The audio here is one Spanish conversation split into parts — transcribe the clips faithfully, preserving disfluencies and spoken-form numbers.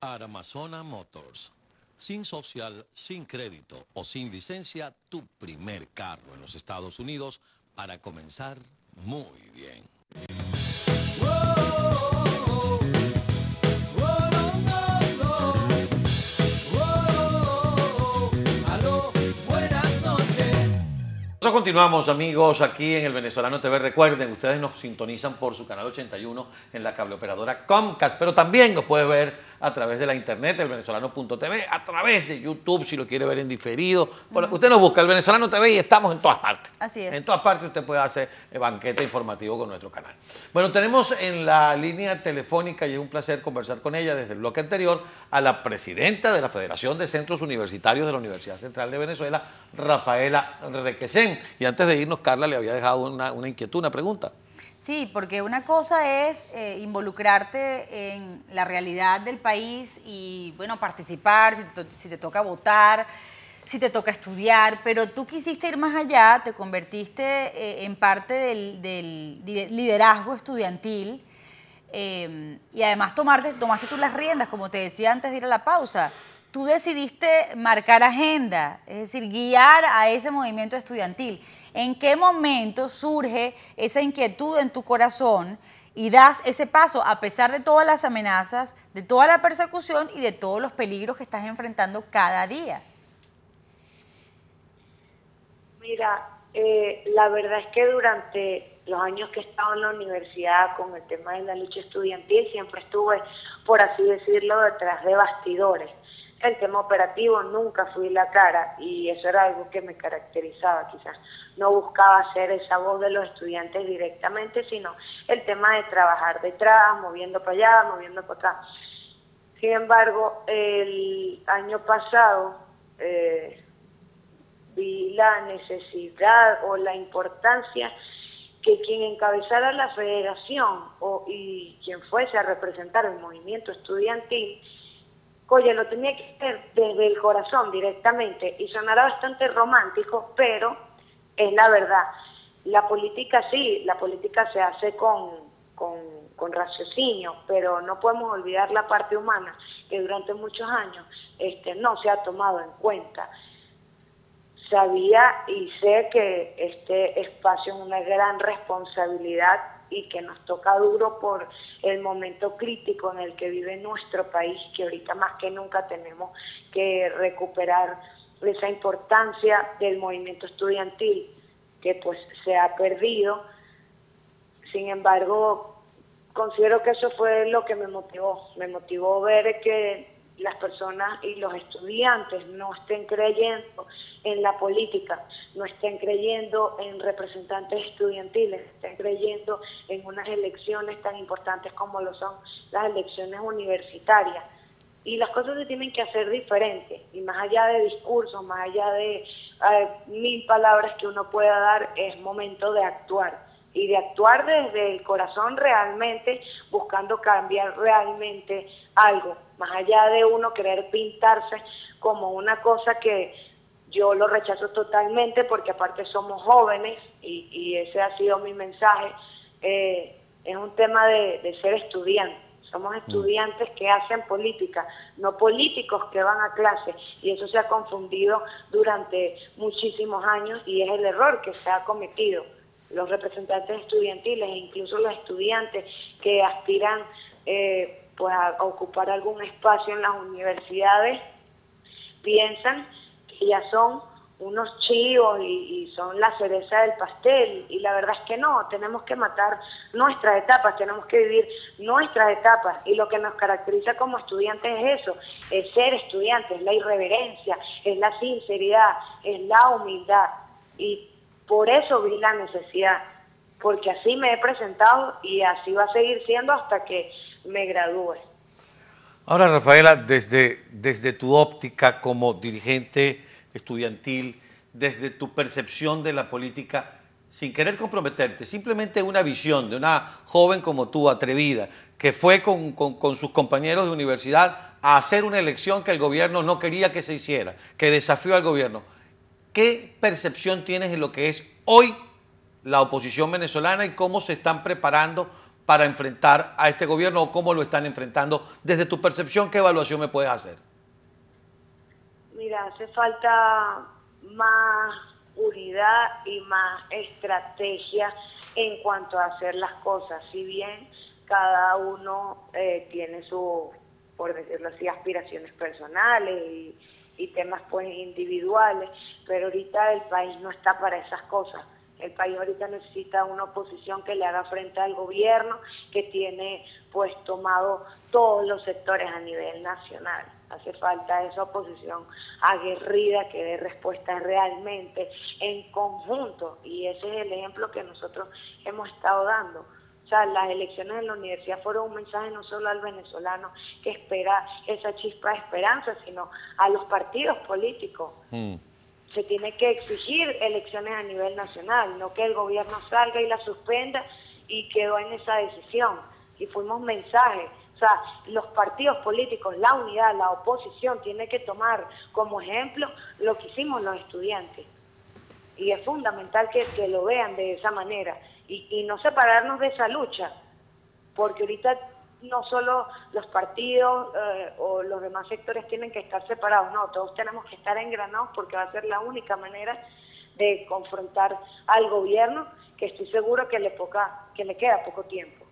Armazona Motors. Sin social, sin crédito o sin licencia, tu primer carro en los Estados Unidos para comenzar muy bien. Nosotros continuamos, amigos, aquí en el Venezolano T V. Recuerden, ustedes nos sintonizan por su canal ochenta y uno en la cableoperadora Comcast, pero también nos puede ver a través de la internet, el venezolano punto t v, a través de YouTube, si lo quiere ver en diferido. Uh-huh. Usted nos busca el Venezolano T V y estamos en todas partes. Así es. En todas partes usted puede hacer el banquete informativo con nuestro canal. Bueno, tenemos en la línea telefónica, y es un placer conversar con ella desde el bloque anterior, a la presidenta de la Federación de Centros Universitarios de la Universidad Central de Venezuela, Rafaela Requesén. Y antes de irnos, Carla le había dejado una, una inquietud, una pregunta. Sí, porque una cosa es eh, involucrarte en la realidad del país y, bueno, participar, si te, si te toca votar, si te toca estudiar, pero tú quisiste ir más allá, te convertiste eh, en parte del, del liderazgo estudiantil eh, y además tomarte, tomaste tú las riendas, como te decía antes de ir a la pausa. Tú decidiste marcar agenda, es decir, guiar a ese movimiento estudiantil. ¿En qué momento surge esa inquietud en tu corazón y das ese paso a pesar de todas las amenazas, de toda la persecución y de todos los peligros que estás enfrentando cada día? Mira, eh, la verdad es que durante los años que he estado en la universidad con el tema de la lucha estudiantil siempre estuve, por así decirlo, detrás de bastidores. El tema operativo nunca fui la cara y eso era algo que me caracterizaba, quizás no buscaba ser esa voz de los estudiantes directamente, sino el tema de trabajar detrás, moviendo para allá, moviendo para acá. Sin embargo, el año pasado eh, vi la necesidad o la importancia que quien encabezara la federación o, y quien fuese a representar el movimiento estudiantil, oye, lo tenía que hacer desde el corazón directamente y sonará bastante romántico, pero es la verdad. La política sí, la política se hace con, con, con raciocinio, pero no podemos olvidar la parte humana que durante muchos años este, no se ha tomado en cuenta. Sabía y sé que este espacio es una gran responsabilidad y que nos toca duro por el momento crítico en el que vive nuestro país, que ahorita más que nunca tenemos que recuperar esa importancia del movimiento estudiantil que pues se ha perdido. Sin embargo, considero que eso fue lo que me motivó, me motivó ver que las personas y los estudiantes no estén creyendo en la política, no estén creyendo en representantes estudiantiles, estén creyendo en unas elecciones tan importantes como lo son las elecciones universitarias. Y las cosas se tienen que hacer diferentes, y más allá de discursos, más allá de eh, mil palabras que uno pueda dar, es momento de actuar. Y de actuar desde el corazón realmente, buscando cambiar realmente algo, más allá de uno querer pintarse como una cosa que yo lo rechazo totalmente, porque aparte somos jóvenes, y, y ese ha sido mi mensaje, eh, es un tema de, de ser estudiante. Somos estudiantes que hacen política, no políticos que van a clase, y eso se ha confundido durante muchísimos años y es el error que se ha cometido. Los representantes estudiantiles e incluso los estudiantes que aspiran eh, pues a, a ocupar algún espacio en las universidades piensan que ya son unos chivos y, y son la cereza del pastel, y la verdad es que no, tenemos que matar nuestras etapas, tenemos que vivir nuestras etapas, y lo que nos caracteriza como estudiantes es eso, es ser estudiantes, es la irreverencia, es la sinceridad, es la humildad, y por eso vi la necesidad, porque así me he presentado y así va a seguir siendo hasta que me gradúe. Ahora, Rafaela, desde, desde tu óptica como dirigente estudiantil, desde tu percepción de la política, sin querer comprometerte, simplemente una visión de una joven como tú, atrevida, que fue con, con, con sus compañeros de universidad a hacer una elección que el gobierno no quería que se hiciera, que desafió al gobierno. ¿Qué percepción tienes en lo que es hoy la oposición venezolana y cómo se están preparando para enfrentar a este gobierno o cómo lo están enfrentando? Desde tu percepción, ¿qué evaluación me puedes hacer? Mira, hace falta más unidad y más estrategia en cuanto a hacer las cosas. Si bien cada uno eh, tiene su, por decirlo así, aspiraciones personales y, y temas pues individuales, pero ahorita el país no está para esas cosas. El país ahorita necesita una oposición que le haga frente al gobierno, que tiene pues tomado todos los sectores a nivel nacional. Hace falta esa oposición aguerrida que dé respuestas realmente en conjunto, y ese es el ejemplo que nosotros hemos estado dando. O sea, las elecciones en la universidad fueron un mensaje no solo al venezolano que espera esa chispa de esperanza, sino a los partidos políticos. Mm. Se tiene que exigir elecciones a nivel nacional, no que el gobierno salga y la suspenda y quedó en esa decisión. Y fuimos mensajes. O sea, los partidos políticos, la unidad, la oposición, tiene que tomar como ejemplo lo que hicimos los estudiantes. Y es fundamental que, que lo vean de esa manera y, y no separarnos de esa lucha, porque ahorita no solo los partidos eh, o los demás sectores tienen que estar separados, no, todos tenemos que estar engranados porque va a ser la única manera de confrontar al gobierno, que estoy seguro que le, poca, que le queda poco tiempo.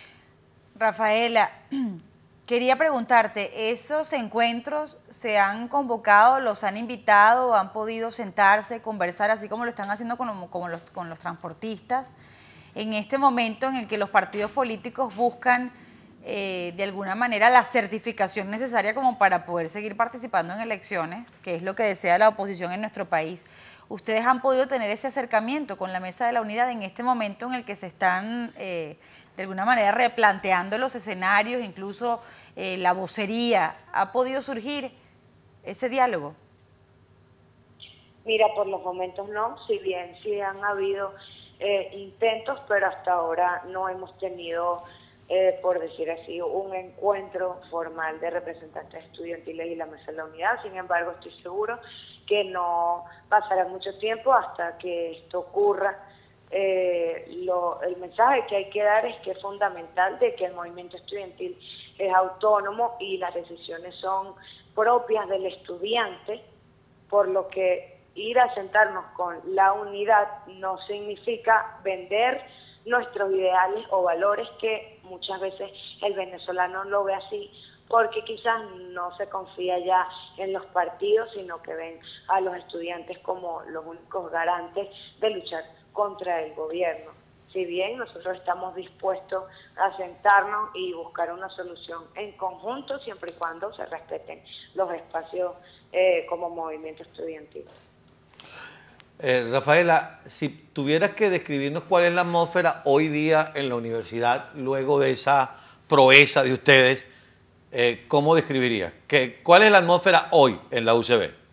Rafaela, quería preguntarte, ¿esos encuentros se han convocado, los han invitado, han podido sentarse, conversar, así como lo están haciendo con, con, los, con los transportistas, en este momento en el que los partidos políticos buscan eh, de alguna manera la certificación necesaria como para poder seguir participando en elecciones, que es lo que desea la oposición en nuestro país? ¿Ustedes han podido tener ese acercamiento con la Mesa de la Unidad en este momento en el que se están Eh, de alguna manera replanteando los escenarios, incluso eh, la vocería? ¿Ha podido surgir ese diálogo? Mira, por los momentos no, si bien sí han habido eh, intentos, pero hasta ahora no hemos tenido, eh, por decir así, un encuentro formal de representantes estudiantiles y la Mesa de la Unidad. Sin embargo, estoy seguro que no pasará mucho tiempo hasta que esto ocurra. Eh, lo, el mensaje que hay que dar es que es fundamental de que el movimiento estudiantil es autónomo y las decisiones son propias del estudiante, por lo que ir a sentarnos con la unidad no significa vender nuestros ideales o valores, que muchas veces el venezolano lo ve así, porque quizás no se confía ya en los partidos, sino que ven a los estudiantes como los únicos garantes de luchar contra el gobierno. Si bien nosotros estamos dispuestos a sentarnos y buscar una solución en conjunto, siempre y cuando se respeten los espacios eh, como movimiento estudiantil. Eh, Rafaela, si tuvieras que describirnos cuál es la atmósfera hoy día en la universidad, luego de esa proeza de ustedes, eh, ¿cómo describirías? ¿Qué, ¿Cuál es la atmósfera hoy en la U C B?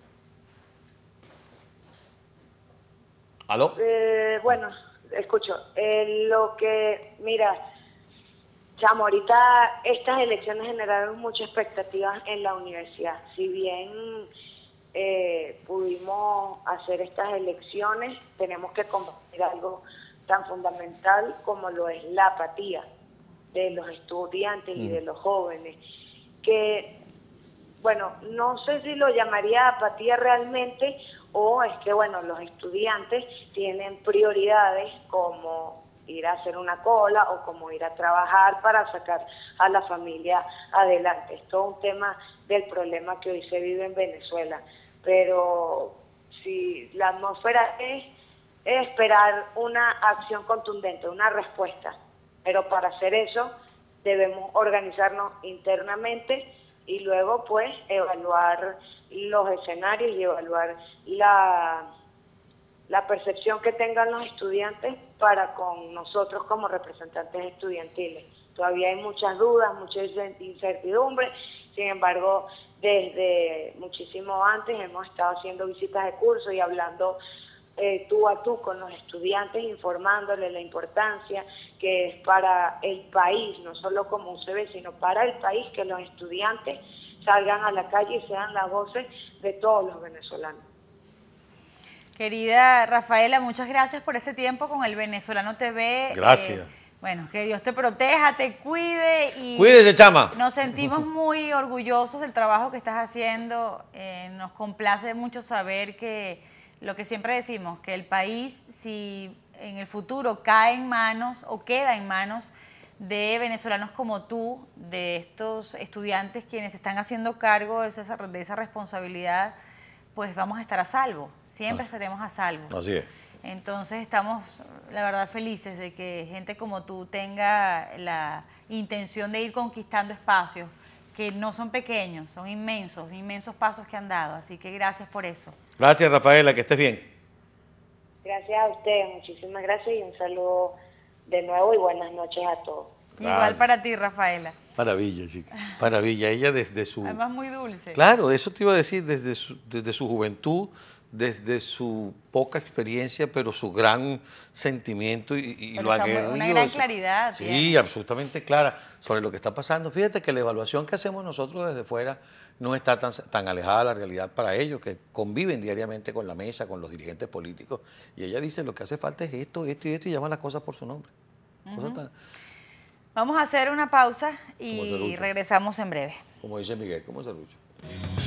¿Aló? Eh, bueno, escucho. Eh, lo que, mira, chamo, ahorita estas elecciones generaron muchas expectativas en la universidad. Si bien eh, pudimos hacer estas elecciones, tenemos que combatir algo tan fundamental como lo es la apatía de los estudiantes y de los jóvenes, que, bueno, no sé si lo llamaría apatía realmente, o es que, bueno, los estudiantes tienen prioridades como ir a hacer una cola o como ir a trabajar para sacar a la familia adelante. Es todo un tema del problema que hoy se vive en Venezuela. Pero si la atmósfera es, es esperar una acción contundente, una respuesta. Pero para hacer eso debemos organizarnos internamente y luego pues evaluar los escenarios y evaluar la, la percepción que tengan los estudiantes para con nosotros como representantes estudiantiles. Todavía hay muchas dudas, mucha incertidumbre, sin embargo, desde muchísimo antes hemos estado haciendo visitas de curso y hablando eh, tú a tú con los estudiantes, informándoles la importancia que es para el país, no solo como U C B, sino para el país, que los estudiantes salgan a la calle y sean las voces de todos los venezolanos. Querida Rafaela, muchas gracias por este tiempo con el Venezolano T V. Gracias. Eh, Bueno, que Dios te proteja, te cuide y Cuídese, chama. nos sentimos muy orgullosos del trabajo que estás haciendo. Eh, nos complace mucho saber que lo que siempre decimos, que el país, si en el futuro cae en manos o queda en manos de venezolanos como tú, de estos estudiantes quienes están haciendo cargo de esa, de esa responsabilidad, pues vamos a estar a salvo, siempre estaremos a salvo. Así es. Entonces estamos, la verdad, felices de que gente como tú tenga la intención de ir conquistando espacios que no son pequeños, son inmensos, inmensos pasos que han dado. Así que gracias por eso. Gracias, Rafaela, que estés bien. Gracias a ustedes, muchísimas gracias y un saludo de nuevo y buenas noches a todos. Igual Gracias. para ti, Rafaela. Maravilla, chica. Maravilla. Ella desde su... Además muy dulce. Claro, eso te iba a decir, desde su, desde su juventud, desde su poca experiencia, pero su gran sentimiento y, y Pero lo está muy- aguerrido. una gran de su- claridad Sí, tiene. absolutamente clara sobre lo que está pasando. Fíjate que la evaluación que hacemos nosotros desde fuera no está tan, tan alejada de la realidad para ellos, que conviven diariamente con la mesa, con los dirigentes políticos. Y ella dice, lo que hace falta es esto, esto y esto, y llama las cosas por su nombre. Cosas tan- Vamos a hacer una pausa Como y serrucho. regresamos en breve. como dice Miguel, como serrucho.